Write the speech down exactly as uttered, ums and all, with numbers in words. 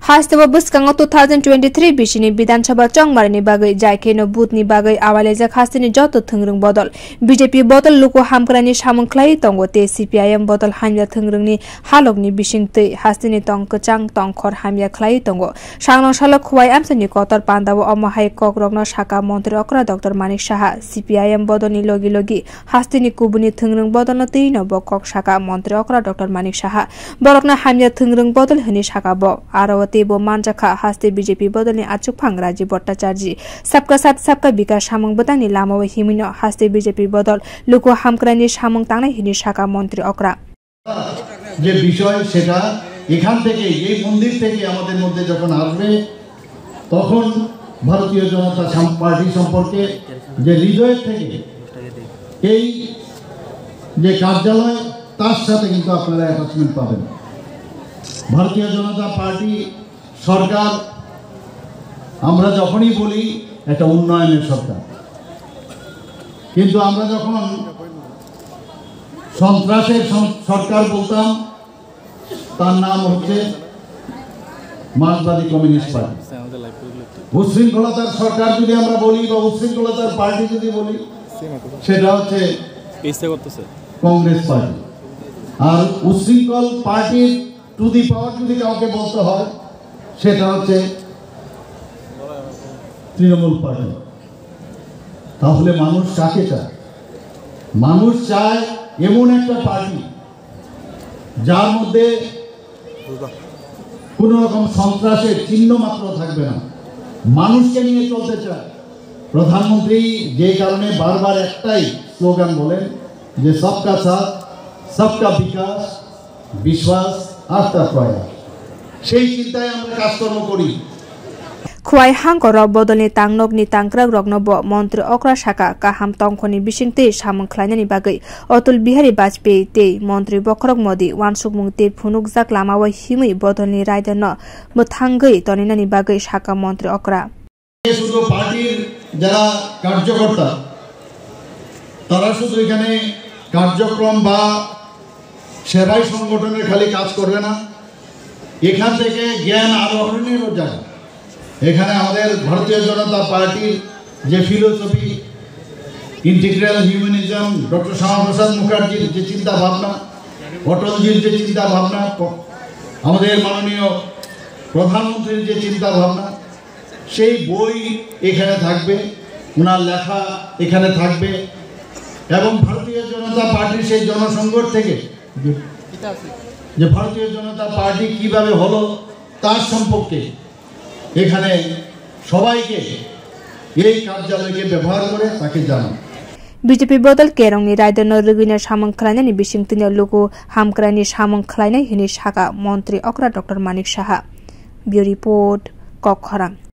Hastaba buskango two thousand twenty-three bisini Bidansabha chongmarni bagai jaikeno butni bagai awaleja khastini joto thungrung bodol B J P bodol luko hamkrani samungklai tongo te C P I M bodol hamya thungrungni halokni bisingtei hastini tongkachang tongkhor hamya khlai tongo sangno salo khwai amsani kotor pandawo omahai kokrokno saka mantri okra Doctor Manik Saha C P I M bodolni logi logi hastini kubuni thungrung bodolno teino bo kok saka mantri okra Doctor Manik Saha borokna hamya thungrung bodol hini saka bo aro तेबो मानजाखा हास्ते B J P बदलनि Achyok फांगराजी Bhattacharya सबका साथ सबका विकास सामंग बतानि लामो हिमिनो हास्ते B J P बदल लुको हामक्रानि सामंग तांनाय हिनि शाखा मंत्री অকরা যে বিষয় সেটা এখান থেকে এই মন্দির থেকে আমাদের মধ্যে যখন আসবে তখন ভারতীয় জনতা পার্টি সম্পর্কে যে হৃদয় থেকে এই যে কার্যালয় তার সাথে কিন্তু আপনারা অ্যাটাচমেন্ট পাবেন ভারতীয় জনতা পার্টি সরকার আমরা যখনই বলি একটা উন্নয়নের সরকার কিন্তু আমরা যখন সন্ত্রাসের সরকার বলতাম তার নাম হচ্ছে মার্ক্সবাদী কমিউনিস্ট পার্টি উচ্ছৃঙ্খলতার সরকার যদি আমরা বলি বা উচ্ছৃঙ্খলতার পার্টি যদি বলি সেটা হচ্ছে কংগ্রেস পার্টি আর উচ্ছৃঙ্খল পার্টির টু দি পাওয়ার যদি কাউকে বলতে হয় সেটা হচ্ছে তৃণমূল পার্টি তাহলে মানুষ কাকে চায় মানুষ চায় এমন একটা পার্টি যার মধ্যে কোনো রকম সন্ত্রাসের চিহ্ন মাত্র থাকবে না মানুষকে নিয়ে চলতে চায় প্রধানমন্ত্রী যে কারণে বারবার একটাই স্লোগান বলেন যে সবকা সাথ সবকা বিকাশ বিশ্বাস আস্থা প্রয়াস সেই চিন্তায় আমরা কাজকর্ম করি খুয়াই হাঙ্কর বদলনি তাংনকনি তাংক্রাক রগ্নব মন্ত্রী অকরা শাখা কাহাম তংখনি বিসিংতে সামং খ্লাইনানি বাগৈ অতুল বিহারী বাজपेयी তে মন্ত্রী বখরক মোদি ওয়ানসুকমুং তে ফুনুকজাক লামাওয়াই হিমই বদলনি রায়দান মথাঙ্গৈ তনিনানি বাগৈ শাখা মন্ত্রী অকরা শুধু পার্টির যারা কার্যকর্তা তারা শুধু এখানে কার্যক্রম বা সেবাই সংগঠনের খালি কাজ করবে না এখান থেকে জ্ঞান আরোহণেরও জায়গা এখানে আমাদের ভারতীয় জনতা পার্টির যে philosophy integral humanism doctor Shyamaprasad মুখার্জির যে চিন্তা ভাবনা অটলজির যে চিন্তা ভাবনা আমাদের মাননীয় প্রধানমন্ত্রীর যে চিন্তা ভাবনা সেই বই এখানে থাকবে ওনার লেখা এখানে থাকবে এবং ভারতীয় জনতা পার্টির সেই জনসংগঠ থেকে যে ভারতীয় জনতা পার্টি কিভাবে হলো তার সম্পর্কে এখানে সবাইকে এই কার্যালয়কে ব্যবহার করে তাকে জানান বিজেপি বদল কেরংনি রায়দান রুগিনা সামং খ্লাইনানি বিসিংতিনি লুকু হামক্রানি সামং খ্লাইনাই হিনি শাখা মন্ত্রী অকরা ডক্টর মানিক সাহা বিউ রিপোর্ট ককখরাং।